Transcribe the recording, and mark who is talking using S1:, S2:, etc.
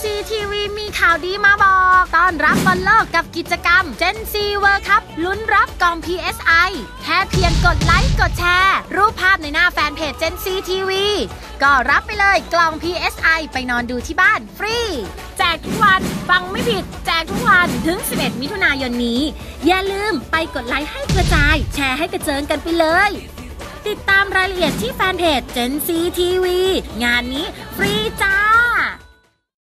S1: ซีทีวีมีข่าวดีมาบอกต้อนรับบอลโลกกับกิจกรรม Gen Z World Cup ลุ้นรับกล่อง PSI แค่เพียงกดไลค์กดแชร์รูปภาพในหน้าแฟนเพจ Gen Z TV ก็รับไปเลยกล่อง PSI ไปนอนดูที่บ้านฟรีแจกทุกวันฟังไม่ผิดแจกทุกวันถึง 11 มิถุนายนนี้อย่าลืมไปกดไลค์ให้กระจายแชร์ให้กระเจิงกันไปเลยติดตามรายละเอียดที่แฟนเพจ Gen Z TV งานนี้ฟรีจ้า